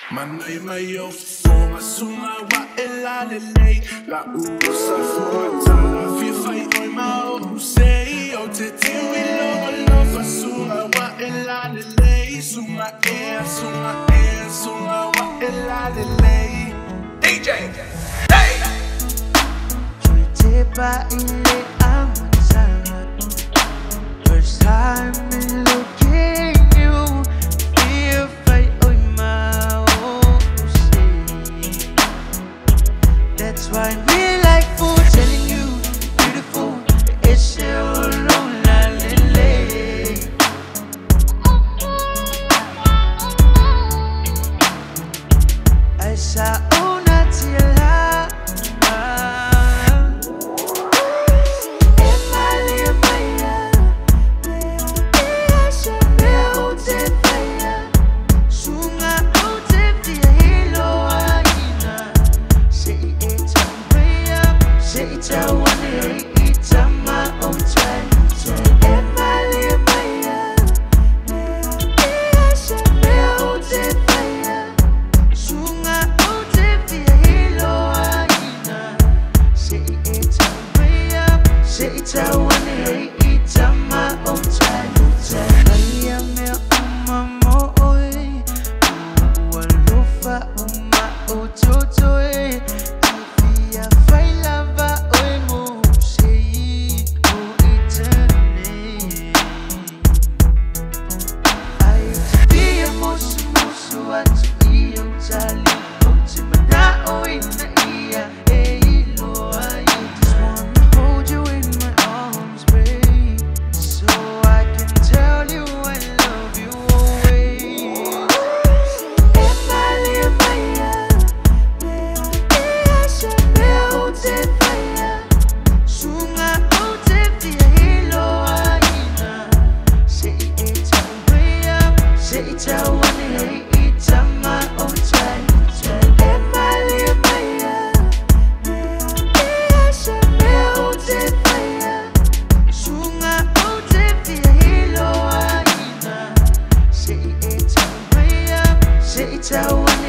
Manay mayo funga sunga wa elalele la usa funga tala fi fai oi ma say o te tiwi lo fa sunga wa elalele sunga wa elalele DJ hey Tepa ile amatanga first time in looking you feel fight oi ma that's why me like food telling you beautiful it's so long la lele I saw una tila Tell